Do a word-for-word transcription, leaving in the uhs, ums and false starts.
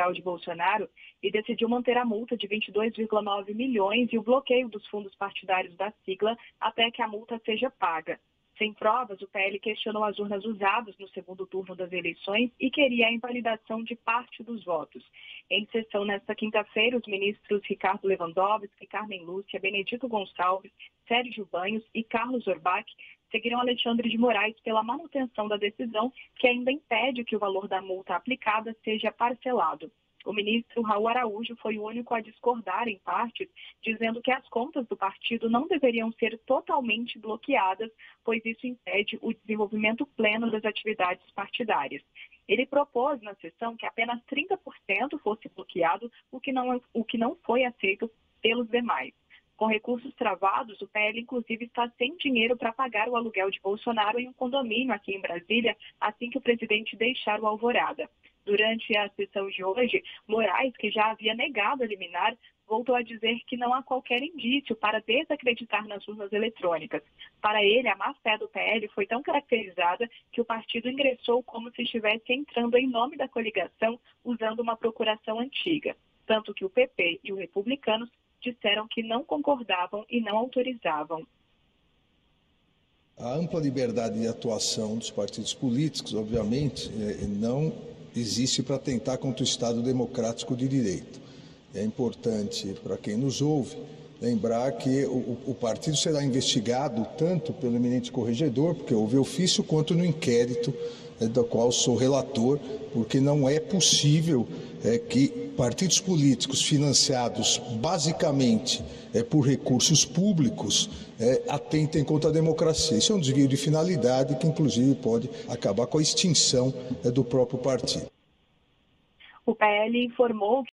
aluguel de Bolsonaro e decidiu manter a multa de vinte e dois vírgula nove milhões e o bloqueio dos fundos partidários da sigla até que a multa seja paga. Sem provas, o P L questionou as urnas usadas no segundo turno das eleições e queria a invalidação de parte dos votos. Em sessão nesta quinta-feira, os ministros Ricardo Lewandowski, Carmen Lúcia, Benedito Gonçalves, Sérgio Banhos e Carlos Orbach seguiram Alexandre de Moraes pela manutenção da decisão, que ainda impede que o valor da multa aplicada seja parcelado. O ministro Raul Araújo foi o único a discordar em partes, dizendo que as contas do partido não deveriam ser totalmente bloqueadas, pois isso impede o desenvolvimento pleno das atividades partidárias. Ele propôs na sessão que apenas trinta por cento fosse bloqueado, o que não, o que não foi aceito pelos demais. Com recursos travados, o P L, inclusive, está sem dinheiro para pagar o aluguel de Bolsonaro em um condomínio aqui em Brasília, assim que o presidente deixar o Alvorada. Durante a sessão de hoje, Moraes, que já havia negado a liminar, voltou a dizer que não há qualquer indício para desacreditar nas urnas eletrônicas. Para ele, a má-fé do P L foi tão caracterizada que o partido ingressou como se estivesse entrando em nome da coligação usando uma procuração antiga. Tanto que o P P e os republicanos disseram que não concordavam e não autorizavam. A ampla liberdade de atuação dos partidos políticos, obviamente, não existe para atentar contra o Estado democrático de direito. É importante, para quem nos ouve, lembrar que o, o partido será investigado tanto pelo eminente corregedor, porque houve ofício, quanto no inquérito, é, do qual sou relator, porque não é possível é, que partidos políticos financiados basicamente é, por recursos públicos é, atentem contra a democracia. Isso é um desvio de finalidade que, inclusive, pode acabar com a extinção é, do próprio partido. O P L informou